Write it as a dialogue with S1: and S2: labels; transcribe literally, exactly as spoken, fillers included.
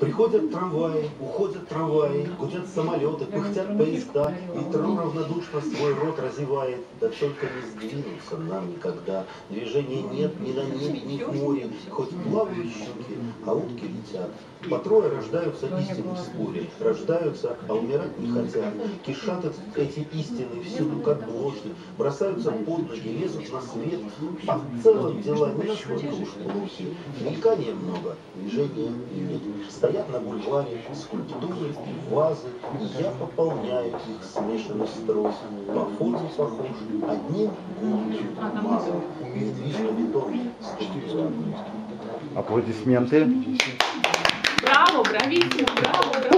S1: Приходят трамваи, уходят трамваи, гудят самолеты, пыхтят поезда, и трон равнодушно свой рот разевает. Да только не сдвинуться нам никогда. Движения нет ни на небе, ни в море, хоть плавают щуки, а утки летят. По трое рождаются истины в споре, рождаются, а умирать не хотят. Кишат эти истины всюду, как блошки, бросаются под ноги, лезут на свет, а в целом дела не настолько уж плохи. Мелькания много, движения нет. Стоят на бульваре скульптуры, вазы, и я пополняю их смешанный строй. По форме похож, одним гулким мазом, недвижно бетон структура.
S2: Аплодисменты.
S3: Браво, брависсимо, браво, браво.